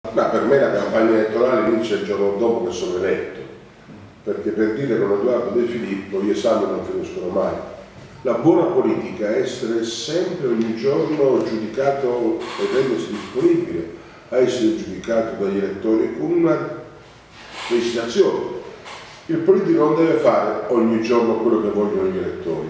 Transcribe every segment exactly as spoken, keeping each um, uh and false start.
Ma per me la campagna elettorale inizia il giorno dopo che sono eletto, perché per dire con Edoardo De Filippo gli esami non finiscono mai. La buona politica è essere sempre, ogni giorno, giudicato e rendersi disponibile a essere giudicato dagli elettori con una precisazione. Il politico non deve fare ogni giorno quello che vogliono gli elettori,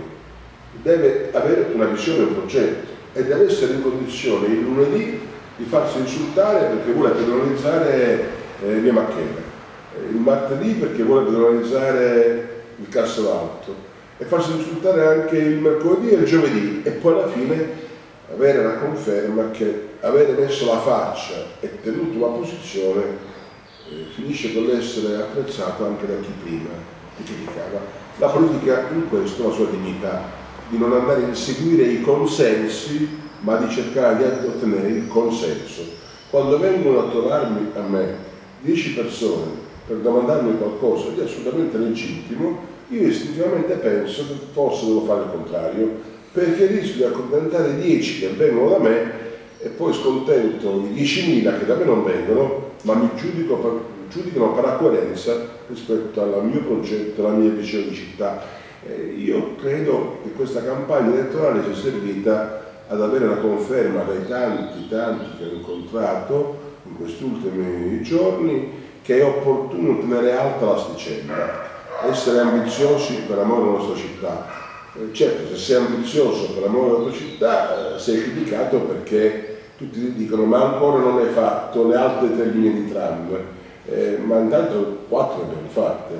deve avere una visione e un progetto e deve essere in condizione il lunedì di farsi insultare perché vuole pedonalizzare eh, via Macchera, il martedì perché vuole pedonalizzare il Castello Alto e farsi insultare anche il mercoledì e il giovedì e poi alla fine avere la conferma che avere messo la faccia e tenuto una posizione eh, finisce con l'essere apprezzato anche da chi prima ti criticava. La politica in questo ha la sua dignità, di non andare a inseguire i consensi ma di cercare di ottenere il consenso. Quando vengono a trovarmi a me dieci persone per domandarmi qualcosa di assolutamente legittimo, io istintivamente penso che forse devo fare il contrario, perché rischio di accontentare dieci che vengono da me e poi scontento i diecimila che da me non vengono, ma mi giudico per, giudicano per la coerenza rispetto al mio progetto, alla mia visione di città. Eh, io credo che questa campagna elettorale sia servita ad avere la conferma dai tanti, tanti che ho incontrato in questi ultimi giorni che è opportuno tenere alta l'asticella, essere ambiziosi per amore della nostra città. Eh, certo, se sei ambizioso per amore della tua città eh, sei criticato perché tutti ti dicono ma ancora non hai fatto le altre tre linee di tram, eh, ma intanto quattro le abbiamo fatte.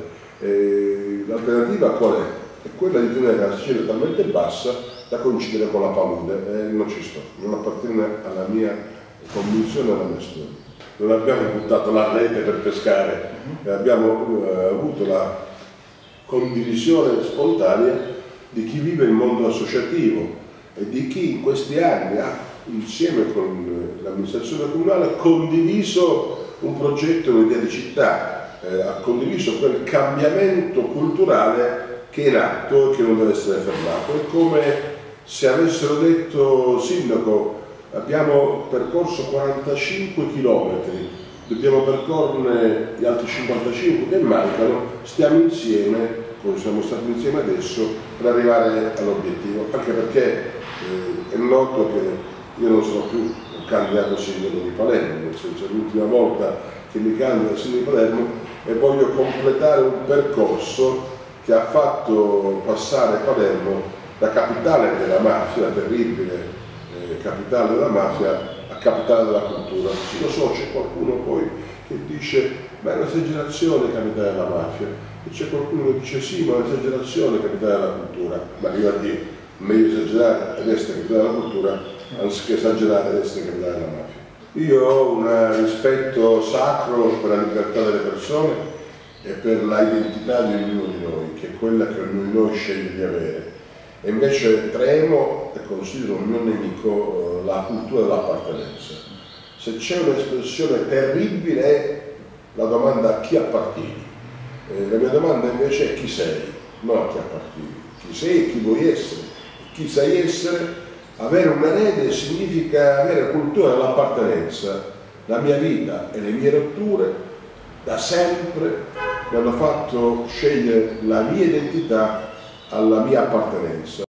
Eh, l'alternativa qual è? È quella di tenere l'asticella talmente bassa da coincidere con la palude, eh, non ci sto, non appartiene alla mia convinzione e alla mia storia. Non abbiamo buttato la rete per pescare, uh-huh. abbiamo eh, avuto la condivisione spontanea di chi vive il mondo associativo e di chi in questi anni ha, insieme con l'amministrazione comunale, condiviso un progetto, un'idea di città, eh, ha condiviso quel cambiamento culturale che è in atto e che non deve essere fermato. È come se avessero detto: sindaco, abbiamo percorso quarantacinque chilometri, dobbiamo percorrere gli altri cinquantacinque che mancano, stiamo insieme, come siamo stati insieme adesso, per arrivare all'obiettivo. Anche perché eh, è noto che io non sono più un candidato sindaco di Palermo, nel senso è l'ultima volta che mi candido al sindaco di Palermo e voglio completare un percorso che ha fatto passare Palermo da capitale della mafia, terribile eh, capitale della mafia, a capitale della cultura. Sì, lo so, c'è qualcuno poi che dice ma è un'esagerazione capitale della mafia, e c'è qualcuno che dice sì, ma è un'esagerazione capitale della cultura. Ma io a dire, meglio esagerare ed essere capitale della cultura anziché esagerare ed essere capitale della mafia. Io ho un rispetto sacro per la libertà delle persone e per l'identità di ognuno di noi, che è quella che ognuno di noi sceglie di avere. E invece tremo e considero un mio nemico la cultura dell'appartenenza. Se c'è un'espressione terribile è la domanda a chi appartieni. Eh, la mia domanda invece è chi sei, non a chi appartieni. Chi sei e chi vuoi essere. Chi sai essere, avere un erede significa avere cultura dell'appartenenza. La mia vita e le mie rotture da sempre mi hanno fatto scegliere la mia identità alla mia appartenenza.